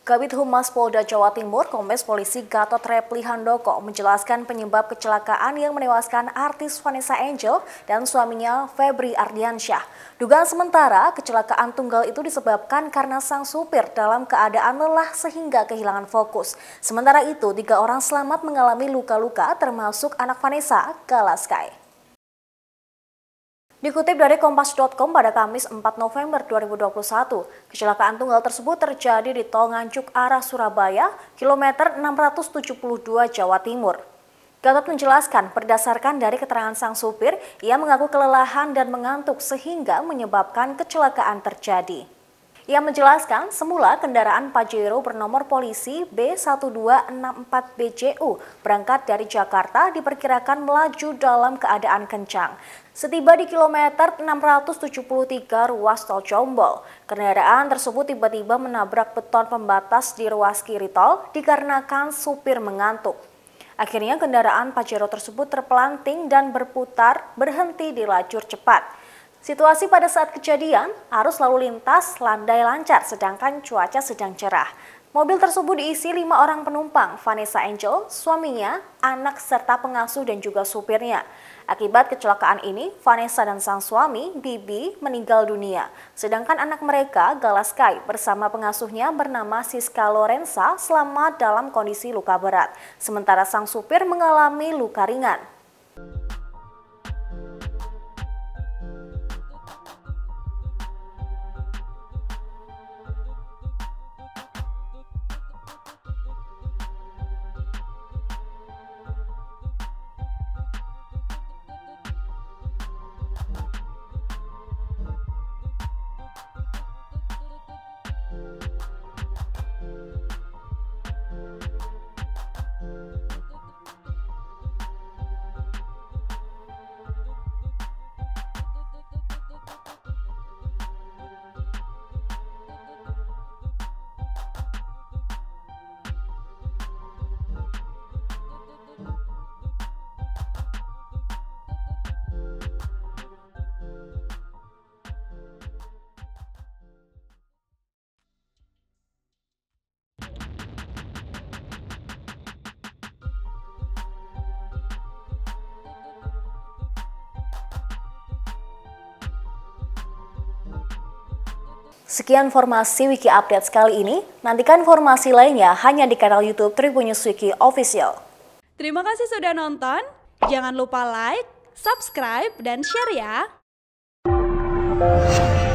Kabid Humas Polda Jawa Timur, Kombes Polisi Gatot Reply Handoko menjelaskan penyebab kecelakaan yang menewaskan artis Vanessa Angel dan suaminya Febri Ardiansyah. Dugaan sementara, kecelakaan tunggal itu disebabkan karena sang supir dalam keadaan lelah sehingga kehilangan fokus. Sementara itu, 3 orang selamat mengalami luka-luka termasuk anak Vanessa, Galaskai. Dikutip dari Kompas.com pada Kamis 4 November 2021, kecelakaan tunggal tersebut terjadi di Tol Nganjuk arah Surabaya, kilometer 672 Jawa Timur. Gatot menjelaskan berdasarkan dari keterangan sang supir, ia mengaku kelelahan dan mengantuk sehingga menyebabkan kecelakaan terjadi. Ia menjelaskan semula kendaraan Pajero bernomor polisi B1264BJU berangkat dari Jakarta diperkirakan melaju dalam keadaan kencang. Setiba di kilometer 673 ruas tol Jombol, kendaraan tersebut tiba-tiba menabrak beton pembatas di ruas kiri tol dikarenakan supir mengantuk. Akhirnya kendaraan Pajero tersebut terpelanting dan berputar berhenti di lajur cepat. Situasi pada saat kejadian, arus lalu lintas landai lancar sedangkan cuaca sedang cerah. Mobil tersebut diisi 5 orang penumpang, Vanessa Angel, suaminya, anak serta pengasuh dan juga supirnya. Akibat kecelakaan ini, Vanessa dan sang suami, Bibi, meninggal dunia. Sedangkan anak mereka, Galaskai, bersama pengasuhnya bernama Siska Lorenza selamat dalam kondisi luka berat. Sementara sang supir mengalami luka ringan. Sekian informasi Wiki Update kali ini. Nantikan informasi lainnya hanya di kanal YouTube Tribun News Wiki Official. Terima kasih sudah nonton. Jangan lupa like, subscribe, dan share ya.